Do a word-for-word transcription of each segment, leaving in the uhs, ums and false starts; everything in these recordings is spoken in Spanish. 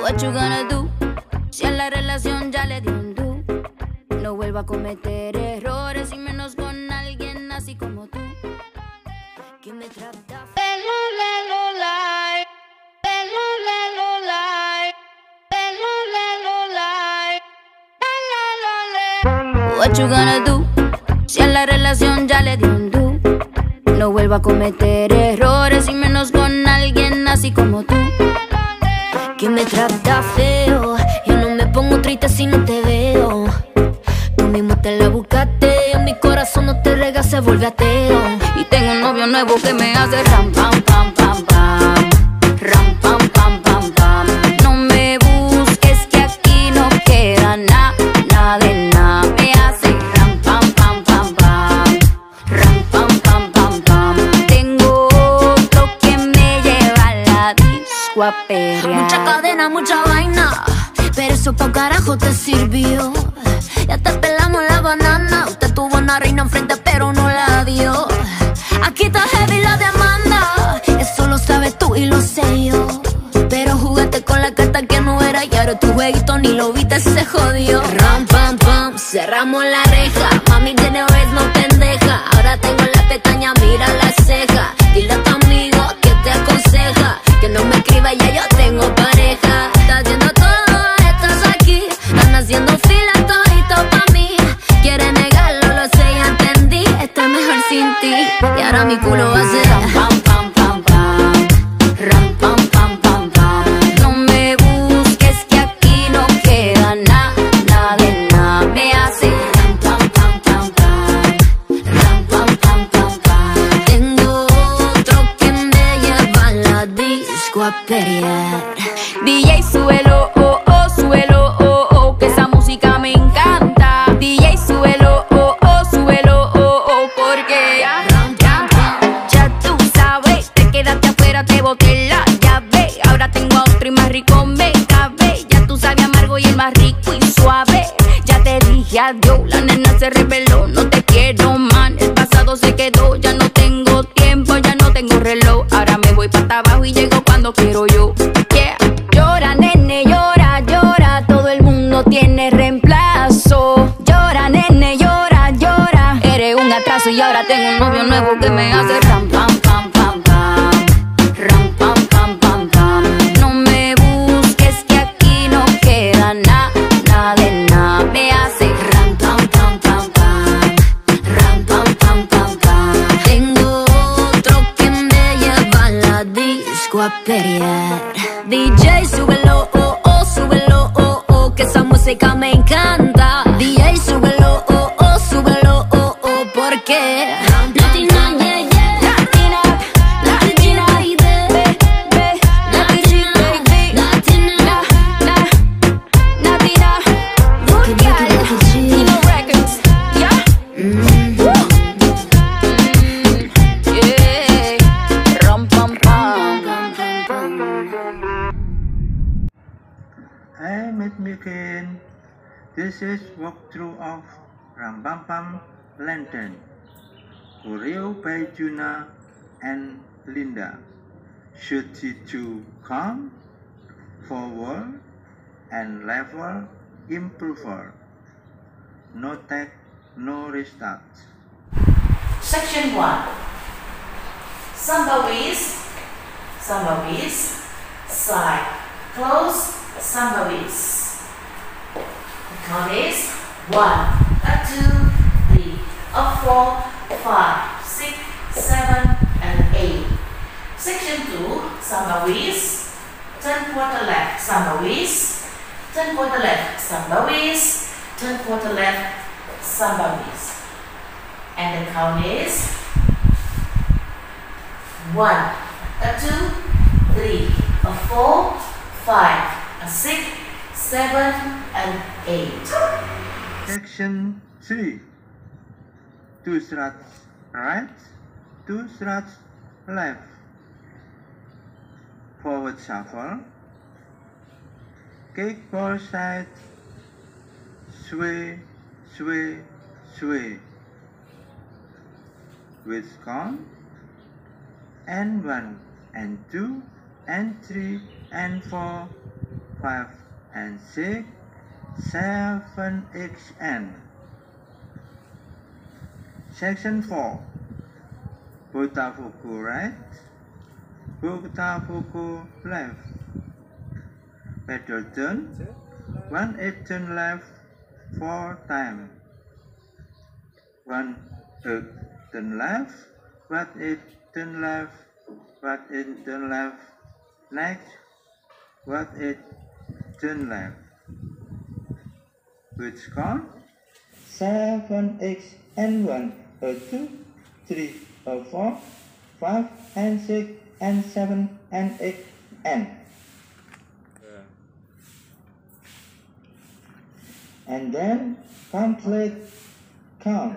What you gonna do? Si a la relación ya le dio un do. No vuelva a cometer errores y menos con alguien así como tú. Que me trata. What you gonna do? Si a la relación ya le dio un do. No vuelva a cometer errores y menos con alguien así como tú. Que me trata feo. Yo no me pongo triste si no te veo. Tú mismo te la buscaste. En mi corazón no te rega, se vuelve ateo. Y tengo un novio nuevo que me hace ram pam pam pam pam. Ram pam pam pam pam. No me busques que aquí no queda nada, nada de nada. Me hace ram pam pam pam pam. Ram pam pam pam pam. Tengo otro que me lleva a la disco a perrear. Mucha cadena, mucha vaina, pero eso pa' carajo te sirvió. Ya te pelamos la banana. Usted tuvo una reina enfrente pero no la dio. Aquí está heavy la demanda. Eso lo sabes tú y lo sé yo. Pero jugaste con la carta que no era. Y ahora tu jueguito ni lo viste, se jodió. Ram pam pam, cerramos la reja. Mami tiene vez no pendeja. Ahora tengo la pestaña, mira la ceja. Dile a tu amigo que te aconseja que no me escriba, ya yo tengo pareja. Estás haciendo todo, estás aquí. Están haciendo fila todito pa' mí. Quiere negarlo, lo sé, ya entendí. Estoy mejor sin ti. Y ahora mi culo va a ser ram pam pam pam pam. Ram pam pam pam pam. No me busques que aquí no queda nada, nada de nada. Me hace ram pam pam pam pam. Ram pam pam pam pam. Tengo otro que me lleva a la disco a pelear. D J súbelo, oh oh, súbelo, oh oh, que esa música me encanta. D J súbelo, oh oh, súbelo, oh oh, porque ya, ya, ya tú sabes, te quedaste afuera, te boté la llave. Ahora tengo a otro y más rico me cabe. Ya tú sabes amargo y el más rico y suave. Ya te dije adiós, la nena se reveló, no te quiero man. El pasado se quedó, ya no tengo tiempo, ya no tengo reloj. Ahora me voy para abajo y llego cuando quiero yo. Yeah. Llora, nene, llora, llora. Todo el mundo tiene reemplazo. Llora, nene, llora, llora. Eres un atraso y ahora tengo un novio nuevo que me hace ram pam pam pam pam. Ram pam pam pam pam. No me busques que aquí no queda nada, nada de nada. Me hace ram pam pam pam pam. Ram pam pam pam pam. Tengo otro que me lleva a la disco a pelear. D J súbelo, oh oh, súbelo, oh oh, que esa música me encanta. D J súbelo, oh oh, súbelo, oh oh, porque Latina, yeah, yeah. Latina, Latina, baby, baby. Latina, Latina, Latina, Latino Records, yeah. Yeah, ram pam pam. Hi, Miss Mikin. This is walkthrough of Ram Pam Pam Lantern. Choreo by Juna and Linda. Should the two come forward and level improver. No tag, no restart. Section one. Samba whiz, samba whiz, side, close, samba whiz. The count is one, a two, three, a four, five, six, seven, and eight. Section two. Samba whiz, turn quarter left, samba whiz, turn quarter left, samba whiz, turn quarter left, samba whiz. And the count is one, a two, three, a four, five, a six, seven, and eight. Section three. Two struts right, two struts left. Forward shuffle. Kick ball side. Sway, sway, sway. With count. And one, and two, and three, and four, five and six, seven, eight, and. Section four. Butafuku right, Butafuku left. Pedal turn, one eight turn left, four times. One eight turn left, one eight turn left, one eight turn left. Next, one eight turn left. Which count? Seven, eight, and one, a two, three, a four, five, and six, and seven, and eight, and. And then complete count.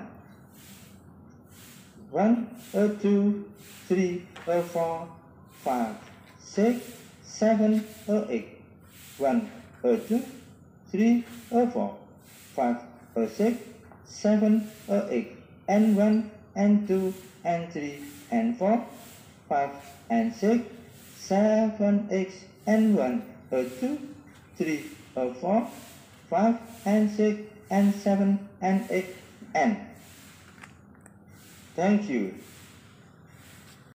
One, a two, three, a four, five, six, seven, a eight. One, a two, three, a four, five, a six, seven, a eight, and one, and two, and three, and four, five, and six, seven, eight, and one, a two, three, a four, five, and six, and seven, and eight, and. Thank you.